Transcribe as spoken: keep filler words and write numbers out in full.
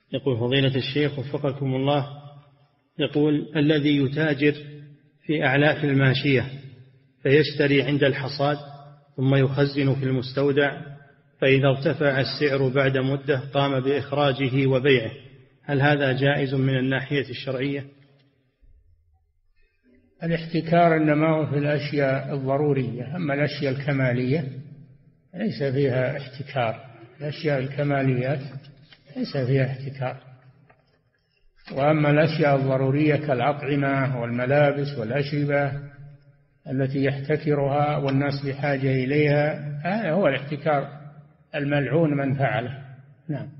يقول فضيلة الشيخ وفقكم الله، يقول الذي يتاجر في أعلاف الماشية فيشتري عند الحصاد ثم يخزن في المستودع، فإذا ارتفع السعر بعد مدة قام بإخراجه وبيعه، هل هذا جائز من الناحية الشرعية؟ الاحتكار إنما هو في الأشياء الضرورية، أما الأشياء الكمالية ليس فيها احتكار. الأشياء الكماليات ليس فيها احتكار، وأما الأشياء الضرورية كالأطعمة والملابس والأشربة التي يحتكرها والناس بحاجة إليها، هذا هو الاحتكار الملعون من فعله. نعم.